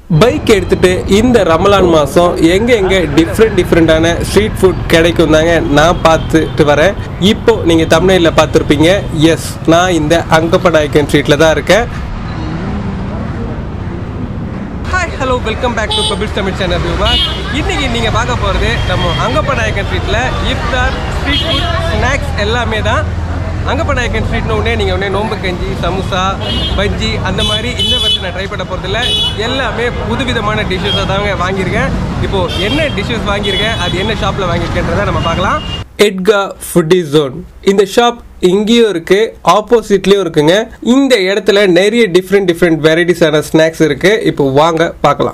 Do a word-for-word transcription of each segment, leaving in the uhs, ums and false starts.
Bike எடுத்துட்டு இந்த ரமலான் மாதம் எங்கே எங்கே டிஃப்ரெண்ட் டிஃப்ரெண்ட்டான ஸ்ட்ரீட் ஃபுட் கிடைக்கும் தாங்க நான் பார்த்துட்டு வரேன். இப்போ நீங்கள் தமிழ்நாட்டில் பார்த்துருப்பீங்க. எஸ், நான் இந்த அங்கப்பநாயக்கன் ஸ்ட்ரீட்டில் தான் இருக்கேன். Hi, hello, welcome back to bubble Tamil channel viewers. இன்றைக்கி நீங்கள் பார்க்க போகிறது நம்ம அங்கப்பநாயக்கன் ஸ்ட்ரீட்டில் இஃப்தார் ஸ்ட்ரீட் ஃபுட் ஸ்நாக்ஸ் எல்லாமே தான். அங்கப்பநாயக்கன் ஸ்ட்ரீட்னு உடனே நீங்கள் உடனே நோம்பு கஞ்சி, சமோசா, பஜ்ஜி அந்த மாதிரி இந்த வருஷம் நான் ட்ரை பண்ண போகிறதில்ல. எல்லாமே புதுவிதமான டிஷ்ஷஸை தாங்க வாங்கியிருக்கேன். இப்போது என்ன டிஷ்ஷஸ் வாங்கியிருக்கேன், அது என்ன ஷாப்பில் வாங்கியிருக்கேன்றதை நம்ம பார்க்கலாம். எட்கா ஃபுட்டி ஜோன். இந்த ஷாப் இங்கேயும் இருக்குது, ஆப்போசிட்லேயும் இருக்குங்க. இந்த இடத்துல நிறைய டிஃப்ரெண்ட் டிஃப்ரெண்ட் வெரைட்டிஸான ஸ்நாக்ஸ் இருக்குது. இப்போ வாங்க பார்க்கலாம்.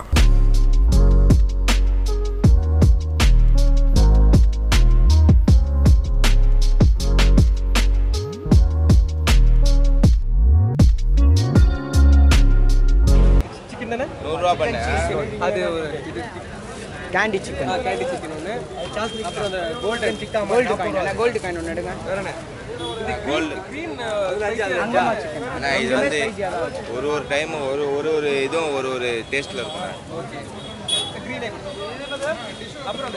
அது கேண்டி சிக்கன் கேண்டி சிக்கன் ஒன்று, அப்புறம் அந்த golden tikka gold coin gold coin ஒன்று எடுங்க. வேறண்ணே இது கோல்டு க்ரீன் அங்கமா சிக்கன். அண்ணா இது வந்து ஒரு ஒரு டைம் ஒரு ஒரு ஒரு இதுவும் ஒரு ஒரு டேஸ்ட்டில் இருக்கும். ஓகே, க்ரீன் அப்புறம்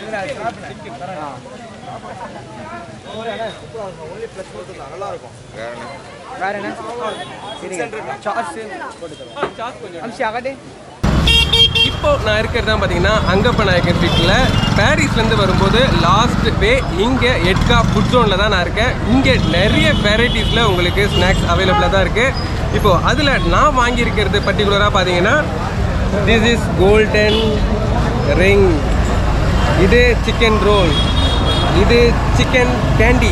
வேற என்ன சாஸ் சாஸ் கொஞ்சம் அம்சி ஆகதே. இப்போ நான் இருக்கிறது தான் பார்த்தீங்கன்னா அங்கப்பநாயக்கன் ஸ்ட்ரீட்டில். பாரிஸ்லேருந்து வரும்போது லாஸ்ட் வே இங்கே எட்கா ஃபுட் ஜோனில் தான் நான் இருக்கேன். இங்கே நிறைய வெரைட்டிஸில் உங்களுக்கு ஸ்நாக்ஸ் அவைலபிளாக தான் இருக்குது. இப்போது அதில் நான் வாங்கியிருக்கிறது பர்டிகுலராக பார்த்தீங்கன்னா திஸ் இஸ் கோல்டன் ரிங், இது சிக்கன் ரோல், இது சிக்கன் கேண்டி.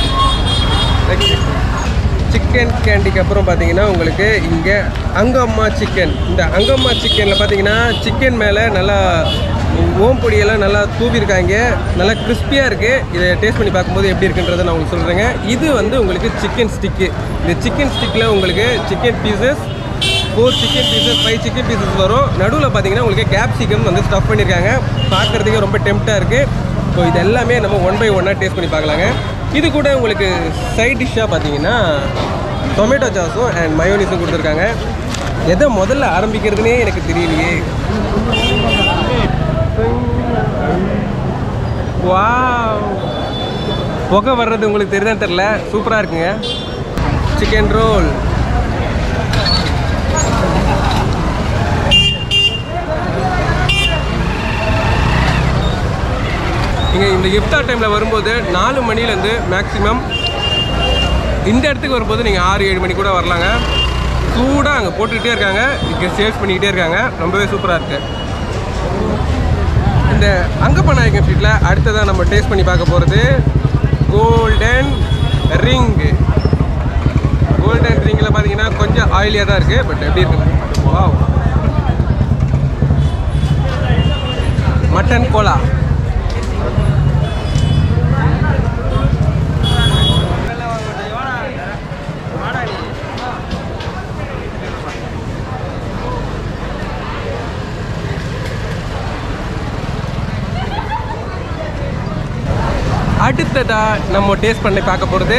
சிக்கன் கேண்டிக்கு அப்புறம் பார்த்தீங்கன்னா உங்களுக்கு இங்கே அங்கம்மா சிக்கன். இந்த அங்கம்மா சிக்கனில் பார்த்தீங்கன்னா சிக்கன் மேலே நல்லா ஓம் பொடியெல்லாம் நல்லா தூவிருக்காங்க, நல்லா கிறிஸ்பியாக இருக்குது. இதை டேஸ்ட் பண்ணி பார்க்கும்போது எப்படி இருக்குன்றதை நான் உங்களுக்கு சொல்கிறேங்க. இது வந்து உங்களுக்கு சிக்கன் ஸ்டிக்கு. இந்த சிக்கன் ஸ்டிக்கில் உங்களுக்கு chicken pieces four chicken pieces five chicken pieces வரும். நடுவில் பார்த்தீங்கன்னா உங்களுக்கு கேப்சிகம் வந்து ஸ்டஃப் பண்ணியிருக்காங்க. பார்க்குறதுக்கே ரொம்ப டெம்ப்டாக இருக்குது. ஸோ இது எல்லாமே நம்ம ஒன் பை ஒன்னாக டேஸ்ட் பண்ணி பார்க்கலாங்க. இது கூட உங்களுக்கு சைட் டிஷ்ஷாக பார்த்தீங்கன்னா டொமேட்டோ சாஸும் அண்ட் மயோனிஸும் கொடுத்துருக்காங்க. எதை முதல்ல ஆரம்பிக்கிறதுனே எனக்கு தெரியலையே. வாவ், புகை வர்றது உங்களுக்கு தெரியுதான்னு தெரில, சூப்பராக இருக்குங்க. சிக்கன் ரோல், இங்கே இந்த இஃப்தார் டைமில் வரும்போது நாலு மணிலேருந்து மேக்ஸிமம் இந்த இடத்துக்கு வரும்போது நீங்கள் ஆறு ஏழு மணி கூட வரலாங்க. சூடாக அங்கே போட்டுக்கிட்டே இருக்காங்க, இங்கே சேல்ஸ் பண்ணிக்கிட்டே இருக்காங்க. ரொம்பவே சூப்பராக இருக்குது. இந்த அங்கப்பநாயக்கன் ஸ்ட்ரீட்டில் அடுத்ததாக நம்ம டேஸ்ட் பண்ணி பார்க்க போகிறது கோல்டன் ரிங். கோல்டன் ரிங்கில் பார்த்தீங்கன்னா கொஞ்சம் ஆயிலியாக தான் இருக்குது, பட் எப்படி இருக்குது. Wow, mutton kola. அடுத்ததா நம்ம டேஸ்ட் பண்ணி பார்க்க போகிறது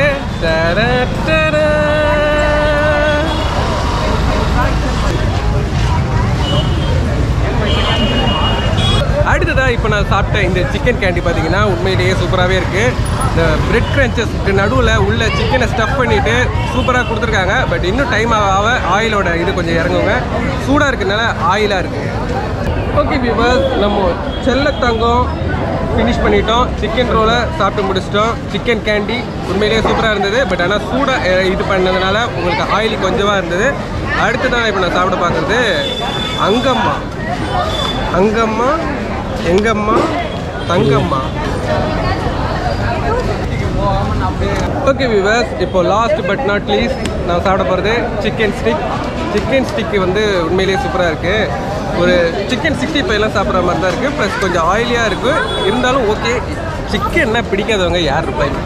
அடுத்ததா இப்போ நான் சாப்பிட்ட இந்த சிக்கன் கேண்டி பார்த்தீங்கன்னா உண்மையிலேயே சூப்பராகவே இருக்குது. இந்த பிரெட் கிரன்ச்சஸ்க்கு நடுவில் உள்ள சிக்கனை ஸ்டஃப் பண்ணிவிட்டு சூப்பராக கொடுத்துருக்காங்க. பட் இன்னும் டைம் ஆக ஆயிலோட இது கொஞ்சம் இறங்குங்க. சூடாக இருக்கிறதுனால ஆயிலாக இருக்குது. ஓகே வியூவர்ஸ், நம்ம செல்லத்தங்கம் ஃபினிஷ் பண்ணிட்டோம். சிக்கன் ரோலை சாப்பிட்டு முடிச்சிட்டோம். சிக்கன் கேண்டி உண்மையிலேயே சூப்பராக இருந்தது. பட் ஆனால் சூடாக இது பண்ணதுனால உங்களுக்கு ஆயில் கொஞ்சமாக இருந்தது. அடுத்து தான் இப்போ நான் சாப்பிட பார்க்குறது அங்கம்மா. அங்கம்மா, எங்கம்மா, தங்கம்மா. ஓகே வியூவர்ஸ், இப்போ லாஸ்ட் பட் நாட் லீஸ்ட் நான் சாப்பிட போகிறது சிக்கன் ஸ்டிக். சிக்கன் ஸ்டிக்கு வந்து உண்மையிலேயே சூப்பராக இருக்குது. ஒரு சிக்கன் சிக்ஸ்டி ஃபைவ்லாம் சாப்பிட்ற மாதிரி தான் இருக்குது. ப்ளஸ் கொஞ்சம் ஆயிலியாக இருக்குது. இருந்தாலும் ஓகே, சிக்கன்னா பிடிக்காதவங்க யார் இருப்பாங்க.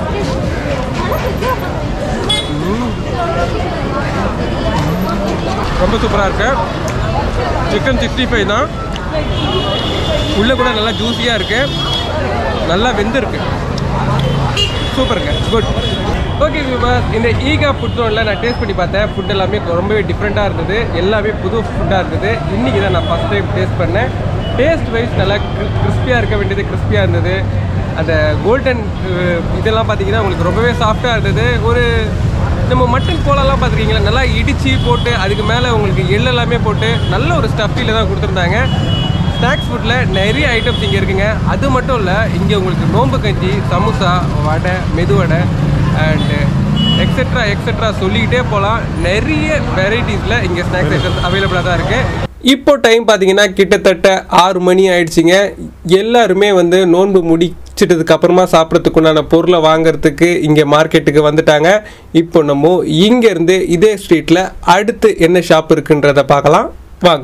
ரொம்ப சூப்பராக இருக்கு. சிக்கன் சிக்ஸ்டி ஃபைவ் தான், உள்ளே கூட நல்லா ஜூஸியாக இருக்குது, நல்லா வெந்திருக்கு. சூப்பருங்க, குட். ஓகே வியூவர்ஸ், இந்த ஈகா ஃபுட் ஜோனில் நான் டேஸ்ட் பண்ணி பார்த்தேன். ஃபுட் எல்லாமே ரொம்பவே டிஃப்ரெண்ட்டாக இருந்தது, எல்லாமே புது ஃபுட்டாக இருந்தது. இன்றைக்கி தான் நான் ஃபஸ்ட் டைம் டேஸ்ட் பண்ணேன். டேஸ்ட் வைஸ் நல்லா கிறிஸ்பியாக இருக்க வேண்டியது கிறிஸ்பியாக இருந்தது. அந்த கோல்டன் இதெல்லாம் பார்த்தீங்கன்னா உங்களுக்கு ரொம்பவே சாஃப்டாக இருந்தது. ஒரு நம்ம மட்டன் கோலெல்லாம் பார்த்துருக்கீங்களா, நல்லா இடித்து போட்டு அதுக்கு மேலே உங்களுக்கு எள் எல்லாமே போட்டு நல்ல ஒரு ஸ்டஃபியில் தான் கொடுத்துருந்தாங்க. ஸ்நாக்ஸ் ஃபுட்டில் நிறைய ஐட்டம்ஸ் இங்கே இருக்குங்க. அது மட்டும் இல்லை, இங்கே உங்களுக்கு நோம்பு கஞ்சி, samosa, vada, meduvada and etcetera etcetera சொல்லிக்கிட்டே போகலாம். நிறைய வெரைட்டிஸில் இங்கே ஸ்நாக்ஸ் ஐட்டம்ஸ் அவைலபிளாக தான் இருக்குது. இப்போ டைம் பார்த்தீங்கன்னா கிட்டத்தட்ட ஆறு மணி ஆயிடுச்சுங்க. எல்லாருமே வந்து நோன்பு முடிச்சிட்டதுக்கு அப்புறமா சாப்பிட்றதுக்குண்டான பொருளை வாங்கிறதுக்கு இங்கே மார்க்கெட்டுக்கு வந்துட்டாங்க. இப்போ நம்ம இங்கேருந்து இதே ஸ்ட்ரீட்டில் அடுத்து என்ன ஷாப் இருக்குன்றதை பார்க்கலாம் வாங்க.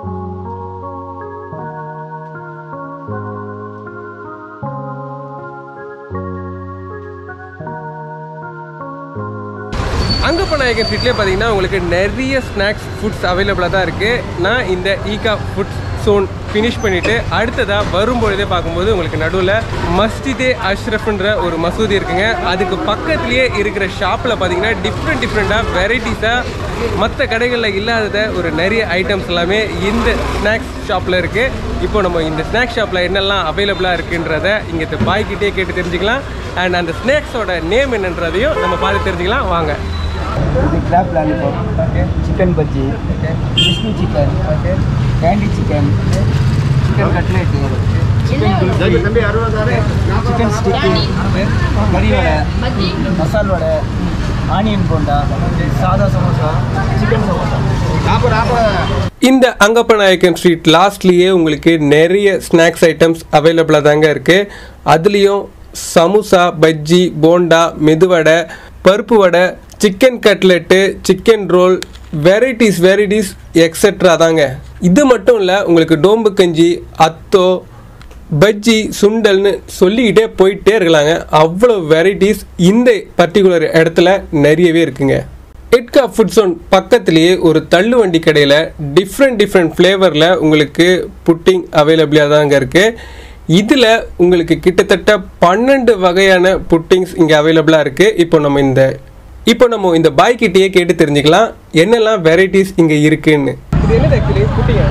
அங்கப்பநாயகன் ஸ்ட்ரீட்லேயே பார்த்தீங்கன்னா உங்களுக்கு நிறைய ஸ்நாக்ஸ் ஃபுட்ஸ் அவைலபிளாக தான் இருக்குது. நான் இந்த ஈகா ஃபுட் ஜோன் ஃபினிஷ் பண்ணிவிட்டு அடுத்ததாக வரும்பொழுதே பார்க்கும்போது உங்களுக்கு நடுவில் மஸ்ஜிதே அஷ்ரஃப்ன்ற ஒரு மசூதி இருக்குங்க. அதுக்கு பக்கத்துலேயே இருக்கிற ஷாப்பில் பார்த்தீங்கன்னா டிஃப்ரெண்ட் டிஃப்ரெண்ட்டாக வெரைட்டிஸாக மற்ற கடைகளில் இல்லாத ஒரு நிறைய ஐட்டம்ஸ் எல்லாமே இந்த ஸ்நாக்ஸ் ஷாப்பில் இருக்குது. இப்போ நம்ம இந்த ஸ்நாக்ஸ் ஷாப்பில் என்னெல்லாம் அவைலபிளாக இருக்குன்றத இங்கே பாய்கிட்டே கேட்டு தெரிஞ்சுக்கலாம். அண்ட் அந்த ஸ்நாக்ஸோட நேம் என்னன்றதையும் நம்ம பார்த்து தெரிஞ்சுக்கலாம் வாங்க. இது crab lollipop, okay, chicken bajji, okay, crispy chicken, okay, candy chicken, chicken cutlet, chicken kulfi, chicken stick, கறி வடை, மசால் வடை, ஆனியன் போண்டா, சாதா சமோசா, சிக்கன் சமோசா. இந்த அங்கப்பநாயக்கன் ஸ்ட்ரீட் லாஸ்ட்லேயே உங்களுக்கு நிறைய ஸ்நாக்ஸ் ஐட்டம்ஸ் அவைலபிளாக தாங்க இருக்குது. அதுலேயும் சமோசா, பஜ்ஜி, போண்டா, மெதுவடை, பருப்பு vada, chicken cutlet, chicken roll, varieties varieties etcetera தாங்க. இது மட்டும் இல்லை, உங்களுக்கு டோம்பு கஞ்சி, அத்தோ, பஜ்ஜி, சுண்டல்னு சொல்லிக்கிட்டே போயிட்டே இருக்கலாங்க. அவ்வளோ வெரைட்டிஸ் இந்த பர்டிகுலர் இடத்துல நிறையவே இருக்குங்க. எட்கா ஃபுட் ஜோன் பக்கத்துலேயே ஒரு தள்ளு வண்டி கடையில் டிஃப்ரெண்ட் டிஃப்ரெண்ட் ஃப்ளேவரில் உங்களுக்கு புட்டிங் அவைலபிளாக தாங்க இருக்குது. இதில் உங்களுக்கு கிட்டத்தட்ட பன்னெண்டு வகையான புட்டிங்ஸ் இங்கே அவைலபிளாக இருக்குது. இப்போ நம்ம இந்த இப்போ நம்ம இந்த பாய்கிட்டேயே கேட்டு தெரிஞ்சுக்கலாம் என்னெல்லாம் வெரைட்டிஸ் இங்கே இருக்குன்னு. இது என்னது ஆக்சுவலி புட்டிங்க?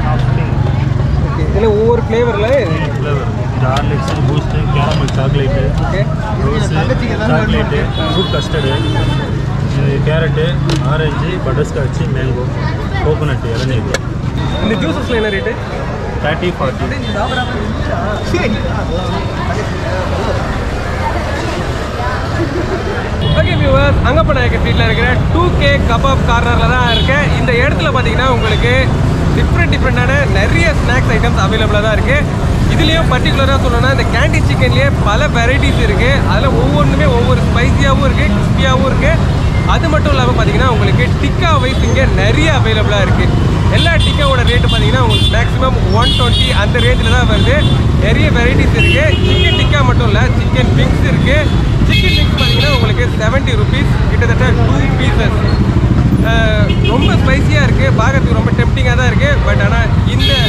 ஓகே, இதில் ஒவ்வொரு ஃப்ளேவரில் Horlicks, Boost, caramel chocolate, okay, rose, chocolate, fruit custard, carrot, orange, butterscotch, mango, coconut, இளநீர். இந்த ஜூஸஸில் என்ன rate? Thirty forty. Okay viewers, Angappanaicken ஸ்ட்ரீட்டில் இருக்கிற டூ கே கபாப் கார்னரில் தான் இருக்கேன். இந்த இடத்துல பார்த்தீங்கன்னா உங்களுக்கு டிஃப்ரெண்ட் டிஃப்ரெண்ட்டான நிறைய ஸ்நாக்ஸ் ஐட்டம்ஸ் அவைலபிளாக தான் இருக்குது. இதுலேயும் பர்டிகுலராக சொல்லணும்னா இந்த கேண்டி சிக்கன்லேயே பல வெரைட்டிஸ் இருக்குது. அதில் ஒவ்வொன்றுமே ஒவ்வொரு ஸ்பைஸியாகவும் இருக்குது, கிறிஸ்பியாகவும் இருக்குது. அது மட்டும் இல்லாமல் பார்த்தீங்கன்னா உங்களுக்கு டிக்கா வைஸ் இங்கே நிறைய அவைலபிளாக இருக்குது. எல்லா டிக்காவோட ரேட்டு பார்த்தீங்கன்னா உங்களுக்கு மேக்ஸிமம் ஒன் டுவெண்ட்டி அந்த ரேஞ்சில் தான் வருது. நிறைய வெரைட்டிஸ் இருக்குது. சிக்கன் டிக்கா மட்டும் இல்லை, சிக்கன் விங்ஸ் இருக்குது. சிக்கன் விங்ஸ் பார்த்தீங்கன்னா உங்களுக்கு செவன்ட்டி ருபீஸ், கிட்டத்தட்ட டூ பீசஸ். ரொம்ப ஸ்பைஸியாக இருக்குது, பார்க்கறதுக்கு ரொம்ப டெம்ப்டிங்காக தான் இருக்குது. பட் ஆனால் இந்த